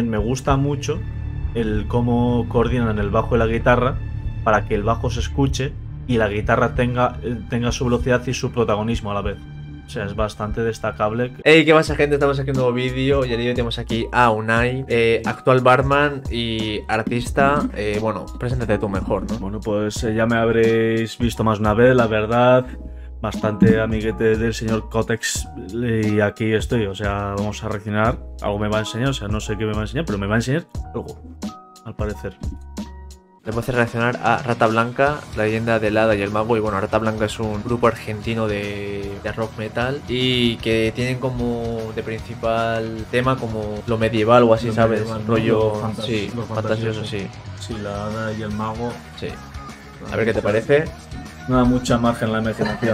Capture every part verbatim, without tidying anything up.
también me gusta mucho el cómo coordinan el bajo y la guitarra para que el bajo se escuche y la guitarra tenga, tenga su velocidad y su protagonismo a la vez. O sea, es bastante destacable. Hey, ¿qué pasa, gente? Estamos aquí en un nuevo vídeo y hoy tenemos aquí a Unai, eh, actual barman y artista. Eh, bueno, preséntate tú mejor, ¿no? Bueno, pues eh, ya me habréis visto más una vez, la verdad. Bastante amiguete del señor Cotex y aquí estoy. O sea, vamos a reaccionar. Algo me va a enseñar, o sea, no sé qué me va a enseñar, pero me va a enseñar algo, al parecer. Les voy a hacer reaccionar a Rata Blanca, la leyenda del hada y el mago. Y bueno, Rata Blanca es un grupo argentino de, de rock metal y que tienen como de principal tema como lo medieval o así, lo ¿sabes? Medieval, rollo fantas sí, fantasioso, sí. Sí, la hada y el mago. Sí. A ver qué te parece. No da mucha margen en la imaginación.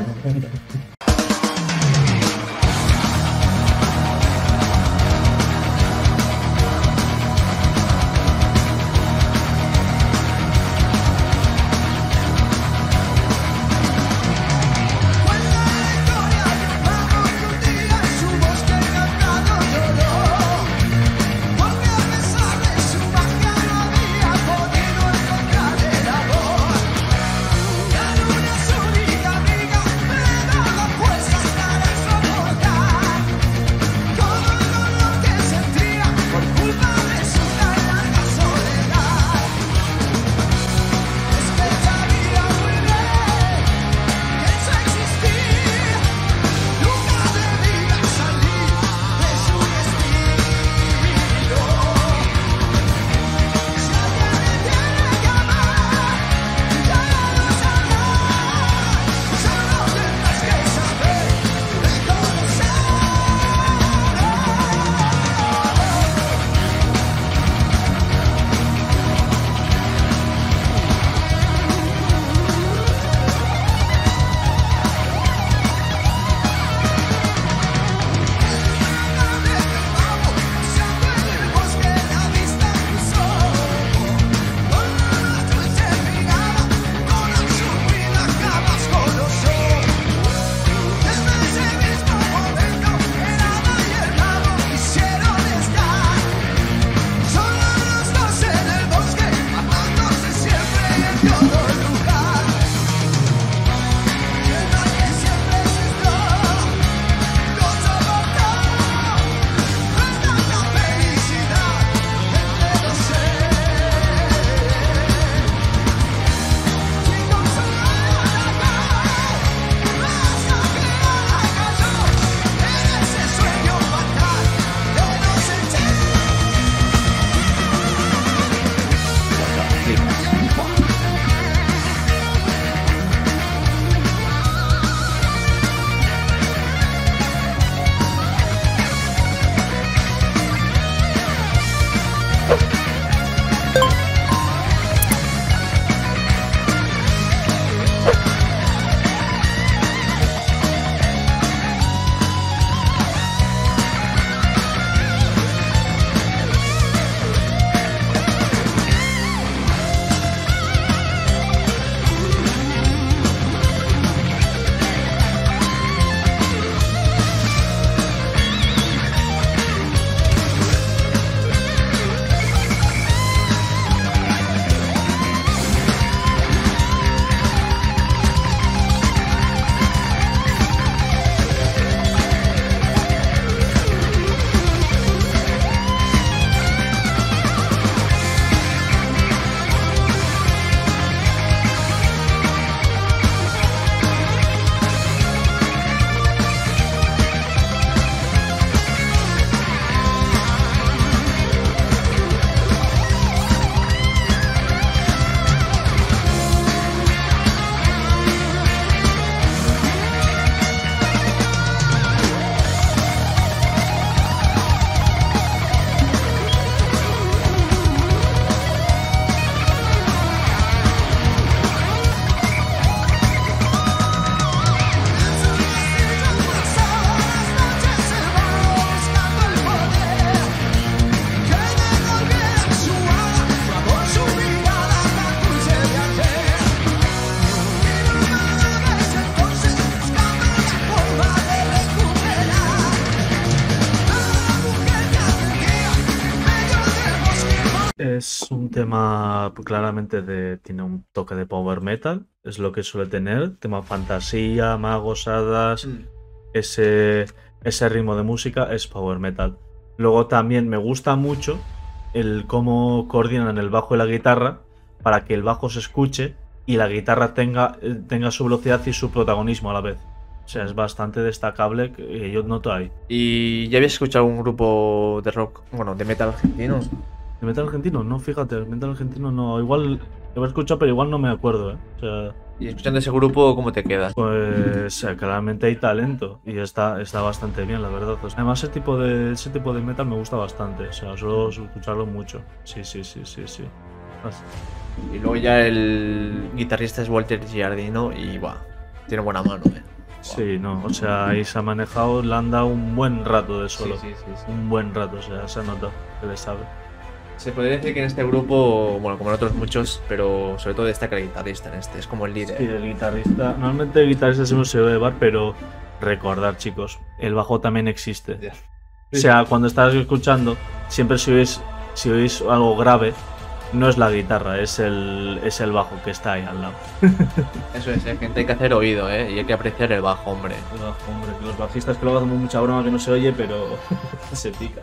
Es un tema claramente de... Tiene un toque de power metal, es lo que suele tener. Tema fantasía, magos, hadas, mm. ese, ese ritmo de música es power metal. Luego también me gusta mucho el cómo coordinan el bajo y la guitarra para que el bajo se escuche y la guitarra tenga, tenga su velocidad y su protagonismo a la vez. O sea, es bastante destacable que yo noto ahí. ¿Y ya habías escuchado un grupo de rock, bueno, de metal argentino? ¿De metal argentino? No, fíjate, el metal argentino no. Igual lo he escuchado, pero igual no me acuerdo, ¿eh? O sea, ¿y escuchando ese grupo cómo te quedas? Pues claramente hay talento y está, está bastante bien, la verdad. O sea, además, ese tipo, de, ese tipo de metal me gusta bastante. O sea, suelo escucharlo mucho. Sí, sí, sí, sí, sí. Así. Y luego ya el guitarrista es Walter Giardino y, buah, tiene buena mano, ¿eh? Sí, no, o sea, ahí se ha manejado, le han dado un buen rato de solo. Sí, sí, sí, sí. Un buen rato, o sea, se ha notado que le sabe. Se podría decir que en este grupo, bueno, como en otros muchos, pero sobre todo destaca el guitarrista en este, es como el líder. Sí, el guitarrista. Normalmente el guitarrista siempre se debe llevar, pero recordar, chicos, el bajo también existe. Yeah. O sea, cuando estás escuchando, siempre si oís, si oís algo grave, no es la guitarra, es el, es el bajo que está ahí al lado. Eso es, ¿eh? Gente, hay que hacer oído, ¿eh? Y hay que apreciar el bajo, hombre. El bajo, hombre. Los bajistas que luego hacen mucha broma que no se oye, pero se pica.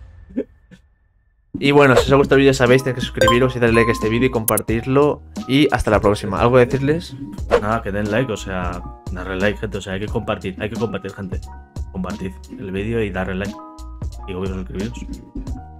Y bueno, si os ha gustado el vídeo sabéis, tenéis que suscribiros y darle like a este vídeo y compartirlo. Y hhasta la próxima. ¿Algo que decirles? Nada, que den like, o sea, darle like, gente. O sea, hay que compartir, hay que compartir, gente. Compartid el vídeo y darle like. Y obvio suscribiros.